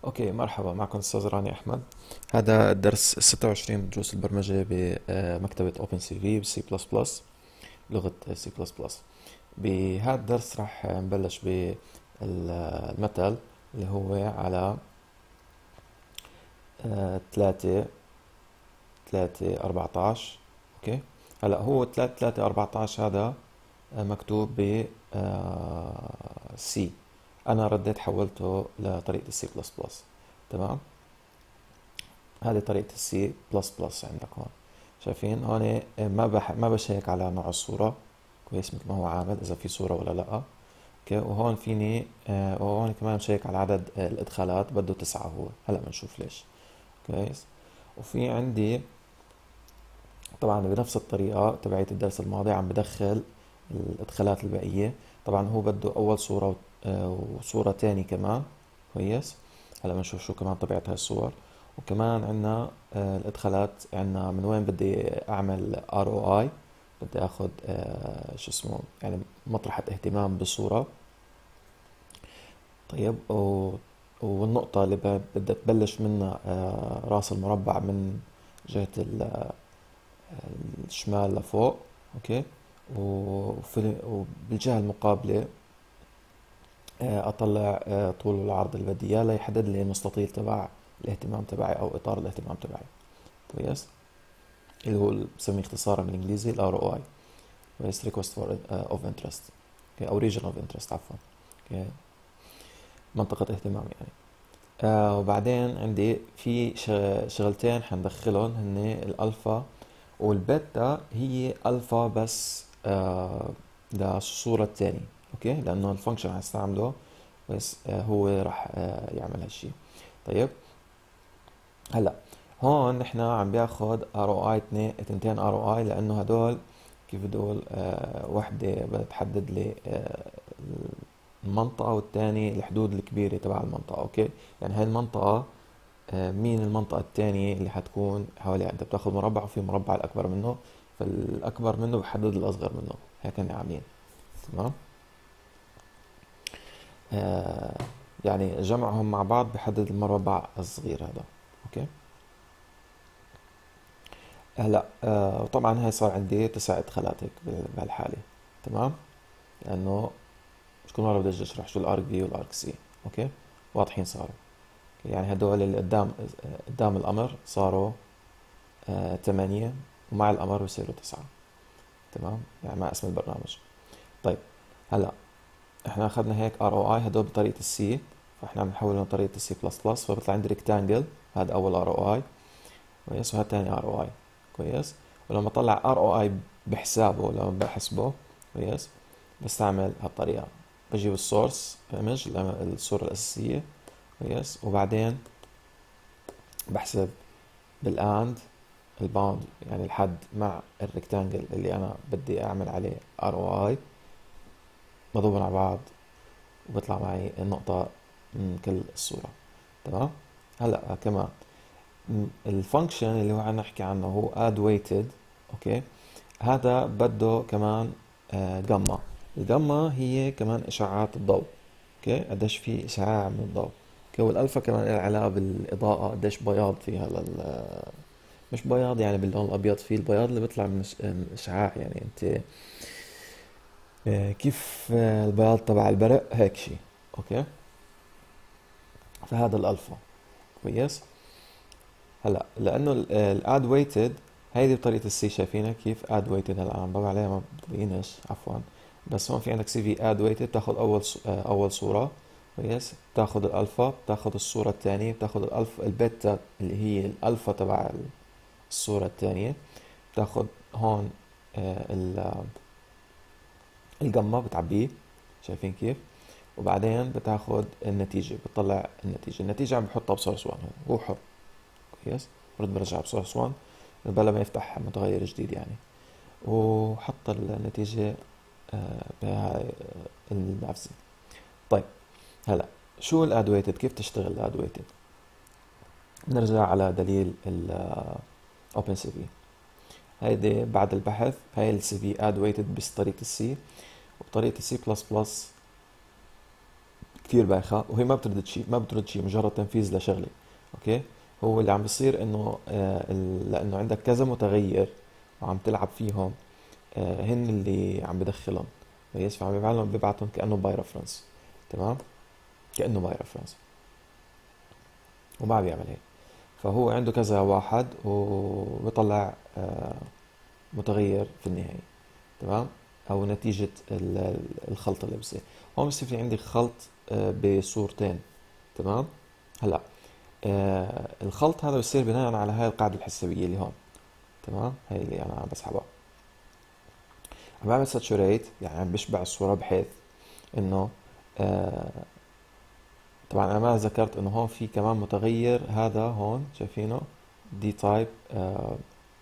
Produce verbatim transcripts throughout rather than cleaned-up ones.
اوكي، مرحبا، معكم استاذ راني احمد. هذا الدرس ستة وعشرين بدروس البرمجة بمكتبة اوبن سي في بسي بلس بلس، لغة سي بلس بلس. بهذا الدرس راح نبلش بالمثل اللي هو على آه، ثلاثة ثلاثة أربعتاش. اوكي، هلا هو ثلاثة ثلاثة أربعتاش هذا آه، مكتوب ب سي. انا رديت حولته لطريقة السي بلس بلس. تمام، هذه طريقة السي بلس بلس عندك هون. شايفين هون ما بح ما بشيك على نوع الصورة كويس مثل ما هو عامل، إذا في صورة ولا لأ. اوكي، وهون فيني آه وهون كمان بشيك على عدد آه الإدخالات، بده تسعة هو. هلا بنشوف ليش. كويس. وفي عندي طبعا بنفس الطريقة تبعت الدرس الماضي عم بدخل الإدخالات الباقية. طبعا هو بده أول صورة آه وصورة تاني كمان. كويس. هلا بنشوف شو كمان طبيعة هاي الصور. وكمان عندنا آه الادخالات، عندنا من وين بدي اعمل ار او اي. بدي اخذ آه شو اسمه يعني مطرحة اهتمام بالصورة. طيب و والنقطة اللي ب- بدها تبلش منها آه راس المربع من جهة ال- الشمال لفوق. اوكي. وفي وبالجهة المقابلة آه اطلع آه طول والعرض اللي بدي اياه ليحدد لي المستطيل تبع الاهتمام تبعي او اطار الاهتمام تبعي. كويس. اللي هو بسميه اختصارا بالانجليزي ال آر أو آي. كويس. Request for uh, of Interest. okay. او Region of Interest عفوا. okay. منطقة اهتمام يعني. آه وبعدين عندي في شغ- شغلتين حندخلهم هن الالفا والبيتا. هي الفا بس آه للصورة الثانية. اوكي، لانه الفانكشن حنستعمله بس آه هو راح آه يعمل هالشي. طيب، هلا هون نحن عم بياخد ار او اي تنتين ار او اي، لانه هدول كيف بدول آه وحدة بتحدد لي آه المنطقة، والتاني الحدود الكبيرة تبع المنطقة. اوكي، يعني هاي المنطقة آه مين المنطقة التانية اللي حتكون حواليها. انت بتاخد مربع وفي مربع الاكبر منه، فالاكبر منه بحدد الاصغر منه. هيك هن عاملين. تمام. آه يعني جمعهم مع بعض بحدد المربع الصغير هذا. اوكي. هلا آه طبعا هاي صار عندي تسع ادخالات هيك بهالحالة. تمام، لانه مش كل مرة بدي اشرح شو الارك في والارك سي. اوكي، واضحين صاروا. يعني هدول اللي قدام قدام القمر صاروا آه ثمانية، ومع القمر بصيروا تسعة. تمام، يعني مع اسم البرنامج. طيب، هلا احنا اخذنا هيك ار او اي هدول بطريقة السي، فاحنا عم نحولهم لطريقة السي بلس بلس، فبطلع عندي ريكتانجل. هذا اول ار او اي. كويس. وهذا ثاني ار او اي. كويس. ولما اطلع ار او اي بحسابه لما بحسبه كويس بستعمل هالطريقة. بجيب السورس ايمج، الصورة الأساسية. كويس. وبعدين بحسب بالاند الباوند، يعني الحد مع الريكتانجل اللي انا بدي اعمل عليه ار او اي، بضربهم على بعض وبيطلع معي النقطة من كل الصورة. تمام. هلا كمان الفانكشن اللي هو عم نحكي عنه هو add weighted. اوكي، هذا بده كمان آه، جاما. الجاما هي كمان اشعاعات الضوء. اوكي، قديش في اشعاع من الضوء. اوكي، والالفا كمان لها علاقه بالاضاءه، قديش بياض فيها لل... مش بياض يعني باللون الابيض، في البياض اللي بيطلع من الش- من الاشعاع. يعني انت آه، كيف آه، البياض تبع البرق هيك شيء. اوكي، فهذا الالفا. كويس. هلا لانه الاد ويتد هيدي بطريقه السي، شايفينها كيف اد ويتد. هلا عم بضوي عليها ما بتبينش عفوا. بس هون في عندك سي في اد ويتد، بتاخذ اول ص- آه، اول صوره. كويس. بتاخذ الالفا، بتاخذ الصوره الثانيه، بتاخذ الالفا البيتا اللي هي الالفا تبع الصوره الثانيه. بتاخذ هون آه، ال- الجاما بتعبيه. شايفين كيف. وبعدين بتاخذ النتيجه، بتطلع النتيجه. النتيجه عم بحطها بسورس واحد، هو حر. كويس. برد برجع بسورس واحد بلا ما يفتح متغير جديد يعني. وحط النتيجة آه، بهاي آه، النافذة. طيب، هلا شو الاد ويتد، كيف تشتغل الاد ويتد. بنرجع على دليل الاوبن سي في. هيدي بعد البحث، هاي السي في اد ويتد بطريقة السي. وبطريقة السي بلس بلس كتير بايخة، وهي ما بترد شيء، ما بترد شيء، مجرد تنفيذ لشغلة. اوكي. هو اللي عم بيصير انه آه ال- لانه عندك كذا متغير وعم تلعب فيهم، آه هن اللي عم بدخلهم. كويس. فعم بيبعلهم بيبعتهم كأنه باي ريفرنس. تمام. كأنه باي ريفرنس، وما بيعمل هيك. فهو عنده كذا واحد وبيطلع آه متغير في النهاية. تمام. او نتيجة ال- ال- الخلط اللي بصير. هون بصير في عندي خلط آه بصورتين. تمام. هلا آه الخلط هذا بصير بناء على هاي القاعدة الحسابية اللي هون. تمام. هاي اللي انا عم بسحبها. عم بعمل ساتشوريت، يعني عم بشبع الصورة بحيث انه آه طبعا انا ما ذكرت انه هون في كمان متغير، هذا هون شايفينه دي تايب، آه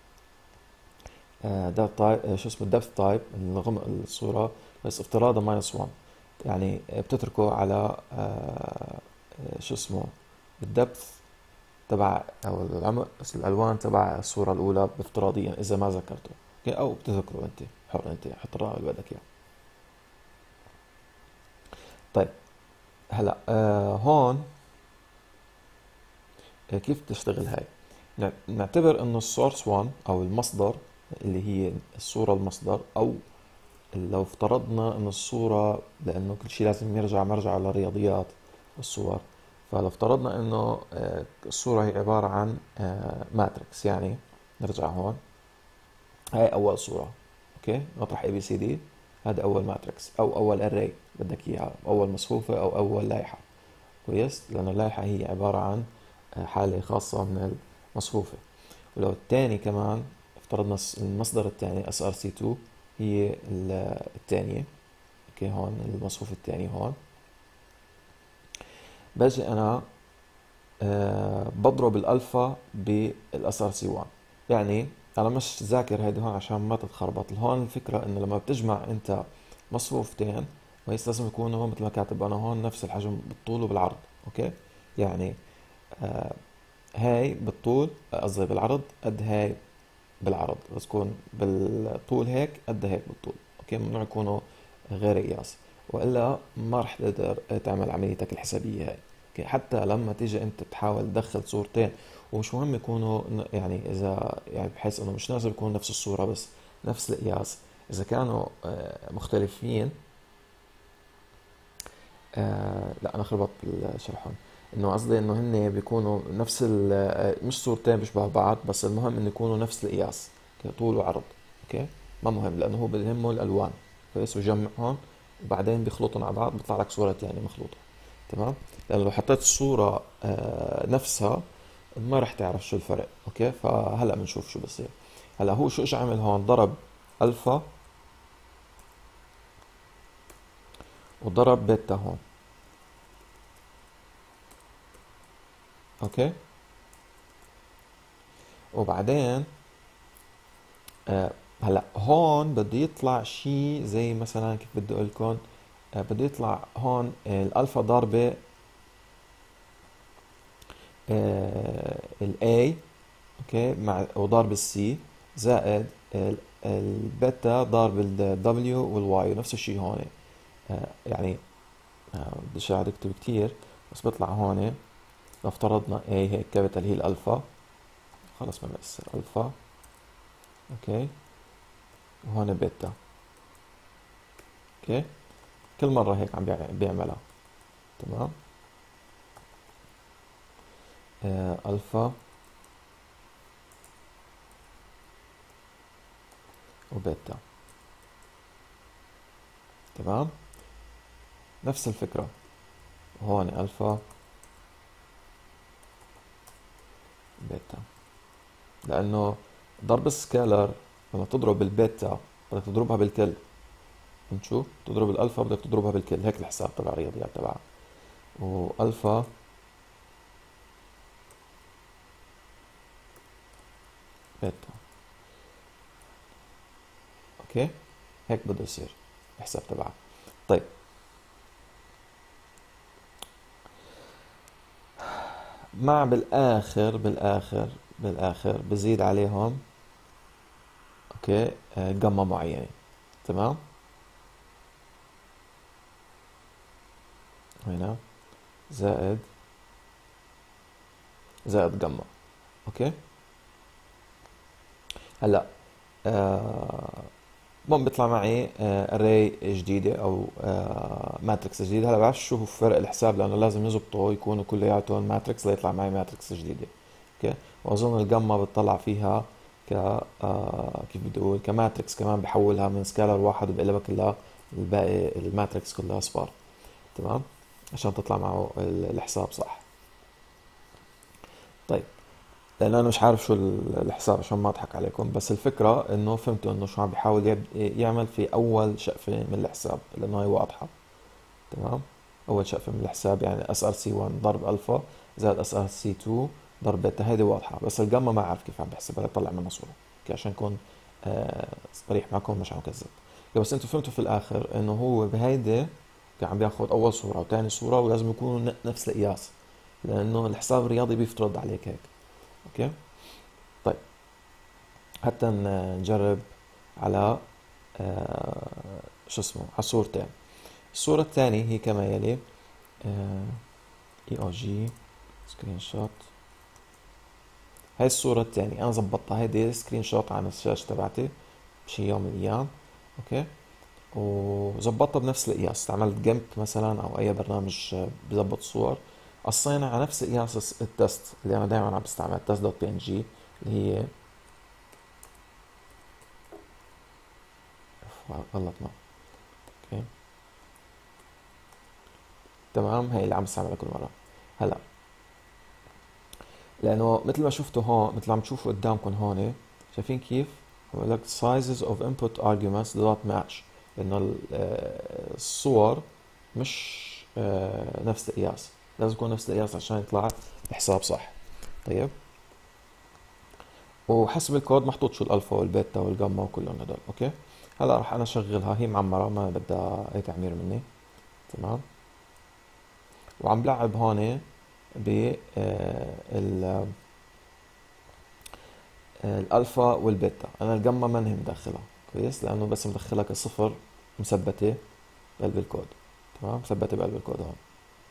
آه ده تايب، آه شو اسمه الدبث تايب الغم الصورة، بس افتراضا ماينس واحد. يعني بتتركه على آه آه، شو اسمه الدبث تبع او العمق، الالوان تبع الصورة الاولى افتراضيا اذا ما ذكرته. اوكي. او بتذكره انت حر، انت حط الرقم اللي بدك اياه. طيب هلا آه هون آه، كيف تشتغل هاي؟ نع- نعتبر انه السورس واحد او المصدر اللي هي الصورة المصدر، او لو افترضنا ان الصورة، لانه كل شيء لازم يرجع مرجع للرياضيات والصور، فلو افترضنا انه آه، الصورة هي عبارة عن آه، ماتريكس. يعني نرجع هون، هاي اول صورة. اوكي. نطرح اي بي سي دي، هذا اول ماتريكس او اول اري بدك اياها، اول مصفوفة او اول لائحة. كويس. لانه اللائحة هي عبارة عن آه، حالة خاصة من المصفوفة. ولو الثاني كمان افترضنا المصدر الثاني اس ار سي اتنين هي الثانية. اوكي. هون المصفوف الثاني هون. باجي انا أه بضرب الالفا بالاس ار سي واحد. يعني انا مش ذاكر هيدي هون عشان ما تتخربط. هون الفكرة انه لما بتجمع انت مصفوفتين، كويس، لازم يكونوا مثل ما كاتب انا هون نفس الحجم بالطول وبالعرض. اوكي. يعني آه هاي بالطول، قصدي بالعرض قد هاي بالعرض، بس تكون بالطول هيك قد هيك بالطول. اوكي. ممنوع يكونوا غير قياس، والا ما رح تقدر تعمل عمليتك الحسابيه هاي. اوكي. حتى لما تيجي انت تحاول تدخل صورتين، ومش مهم يكونوا ن- يعني اذا يعني بحيث انه مش لازم يكون نفس الصوره بس نفس القياس. اذا كانوا آه، مختلفين، آه لا انا خربطت بالشرحهم. انه قصدي انه هن بيكونوا نفس ال آه، مش صورتين بيشبهوا بعض، بس المهم انه يكونوا نفس القياس. اوكي. طول وعرض. اوكي. ما مهم، لانه هو بيهمه الالوان. كويس. وجمعهم وبعدين بيخلطوا مع بعض بيطلع لك صورة يعني مخلوطة. تمام. لانه لو حطيت الصورة آه نفسها ما رح تعرف شو الفرق. اوكي. فهلا بنشوف شو بصير. هلا هو شو ايش عمل هون؟ ضرب الفا وضرب بيتا هون. اوكي. وبعدين آه هلا هون بده يطلع شيء زي مثلا كيف بدي اقول لكم، آه بده يطلع هون آه الالفا ضاربه آه الاي، اوكي، مع وضارب السي، زائد ال- البيتا ضارب الدبليو والواي. نفس الشيء هون. آه يعني آه بديش اقعد اكتب كتير، بس بيطلع هون لو افترضنا اي هيك كابيتال هي الالفا، خلص ما بيأثر الفا. اوكي. وهون بيتا. اوكي. كل مرة هيك عم بيع- بيعملها. تمام. آه الفا وبيتا. تمام. نفس الفكرة هون الفا بيتا. لانه ضرب السكالر لما تضرب البيتا بدك تضربها بالكل. فهمت شو؟ تضرب الالفا بدك تضربها بالكل، هيك الحساب تبع الرياضيات تبعها. والفا بيتا. اوكي. هيك بده يصير الحساب تبعها. طيب مع بالاخر بالاخر بالاخر بزيد عليهم اوكي آه، جمة معينة. تمام. هنا زائد زائد جاما. اوكي هلا آه بون بيطلع معي اري جديدة او ماتريكس جديدة. هلا بعرفش شو هو فرق الحساب لانه لازم يزبطوا يكونوا كلياتهم ماتريكس ليطلع معي ماتريكس جديدة. اوكي واظن الجاما بتطلع فيها ك آه كيف بدي اقول كماتريكس كمان، بحولها من سكالر واحد وبقلبها كلها الباقي الماتريكس كلها اصفار. تمام عشان تطلع معه الحساب صح. طيب لان انا مش عارف شو الحساب عشان ما اضحك عليكم، بس الفكرة انه فهمتوا انه شو عم بيحاول يب- يعمل في اول شقفة من الحساب لانه هي واضحة. تمام اول شقفة من الحساب يعني اس ار سي واحد ضرب الفا زائد اس ار سي اثنين ضرب بيتا، هيدي واضحة. بس الجاما ما اعرف كيف عم بحسبها يطلع منها صورة. اوكي عشان اكون آه صريح معكم مش عم كذب. بس انتوا فهمتوا في الاخر انه هو بهيدي كان عم بياخد اول صورة وثاني صورة ولازم يكونوا نفس القياس لانه الحساب الرياضي بيفترض عليك هيك. اوكي طيب حتى نجرب على آه شو اسمه على صورتين. الصورة الثانية هي كما يلي اي او جي سكرين شوت. هاي الصورة الثانية انا زبطتها، هيدي سكرين شوت عن الشاشة تبعتي بشي يوم من الايام. اوكي وزبطتها بنفس القياس، استعملت جيمب مثلا او اي برنامج بزبط صور، قصينا على نفس قياس التست اللي انا دائما عم بستعمل تست دوت بي ان جي اللي هي غلطنا. اوكي تمام هي اللي عم بستعملها كل مرة. هلا لانه مثل ما شفتوا هون، مثل عم تشوفوا قدامكم هون، شايفين كيف بقول لك sizes of input arguments do not match، لانه الصور مش نفس القياس، لازم يكون نفس القياس عشان يطلع الحساب صح. طيب وحسب الكود محطوط شو الالفا والبيتا والجاما وكلهم هدول. اوكي هلا راح انا اشغلها، هي معمره ما بدها اي تعمير مني. تمام وعم بلعب هون ب الالفا والبيتا. انا الجاما ماني مدخلها كويس لانه بس مدخلها كصفر مثبته بقلب الكود. تمام مثبته بقلب الكود هون.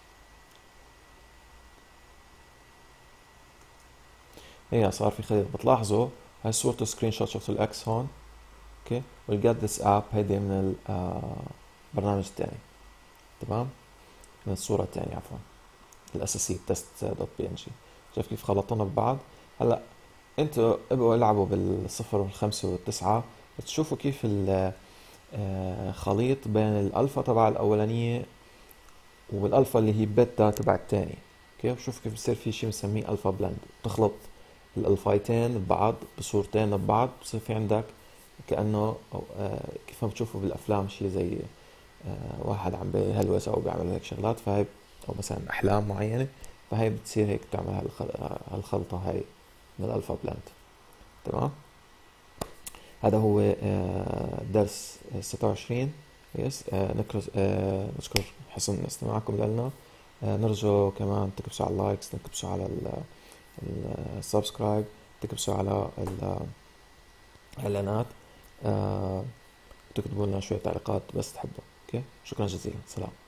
هي صار في خليط بتلاحظوا هاي صورة سكرين شوت، شفتوا الاكس هون. اوكي والجيت ذس اب هيدي من البرنامج الثاني. تمام من الصورة الثانية عفوا الاساسية تست دوت بي ان جي. شايف كيف خلطنا ببعض. هلا انتوا ابقوا العبوا بالصفر والخمسة والتسعة تشوفوا كيف الخليط بين الالفا تبع الاولانية والالفا اللي هي بيتا تبع الثاني. اوكي شوف كيف بصير في شيء بنسميه الفا بلند، تخلط الالفايتين ببعض بصورتين ببعض، بصير في عندك كانه كيف ما بتشوفوا بالافلام شيء زي واحد عم بهلوس او بيعمل هيك شغلات، فهي او مثلا احلام معينه، فهي بتصير هيك بتعمل هالخلطه هاي من الالفا بلند. تمام هذا هو درس ستة وعشرين. يس نشكر نشكر حسن استماعكم لنا. نرجو كمان تكبسوا على اللايكس، تكبسوا على السبسكرايب، تكبسوا على الاعلانات، تكتبوا لنا شوية تعليقات بس تحبوا. اوكي شكرا جزيلا، سلام.